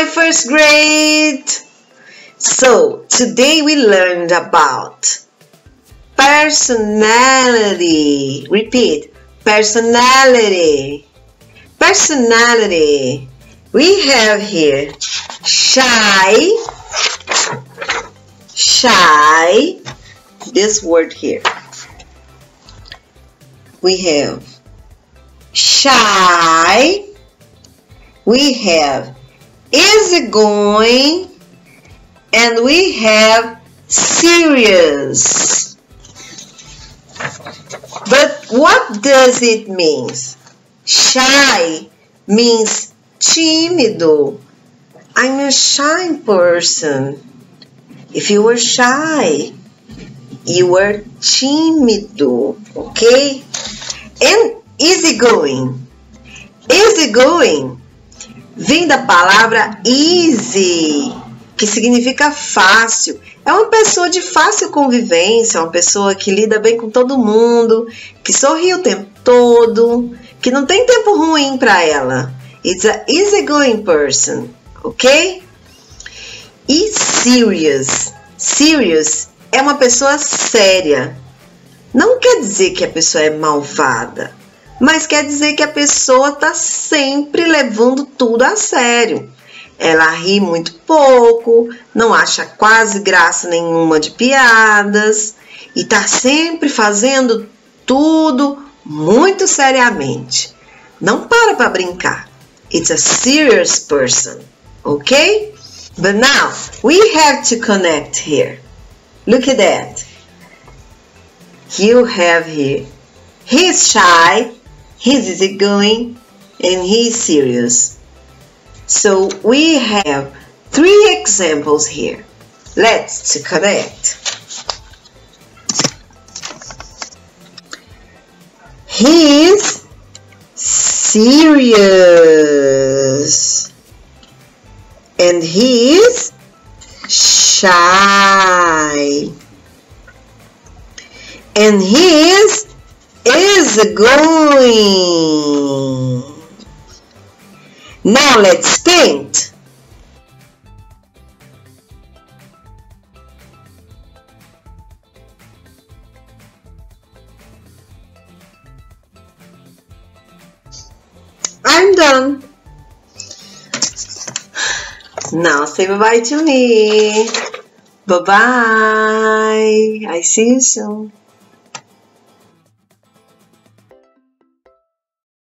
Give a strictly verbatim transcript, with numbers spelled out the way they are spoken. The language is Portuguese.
Hi, first grade! So, today we learned about personality. Repeat, personality. Personality. We have here shy, shy, this word here. We have shy, we have easygoing, and we have serious. But what does it mean? Shy means tímido. I'm a shy person. If you were shy, you were tímido, okay? And easygoing. Easygoing vem da palavra easy, que significa fácil. É uma pessoa de fácil convivência, uma pessoa que lida bem com todo mundo, que sorri o tempo todo, que não tem tempo ruim para ela. It's an easygoing person, ok? E serious. Serious é uma pessoa séria. Não quer dizer que a pessoa é malvada, mas quer dizer que a pessoa está sempre levando tudo a sério. Ela ri muito pouco, não acha quase graça nenhuma de piadas e está sempre fazendo tudo muito seriamente. Não para para brincar. It's a serious person, okay? But now, we have to connect here. Look at that. You have here, he's shy, he's easygoing, and he's serious. So we have three examples here. Let's to connect. He's serious, and he's shy, and he's easygoing. Now let's paint. I'm done. Now say bye-bye to me. Bye-bye. I see you soon.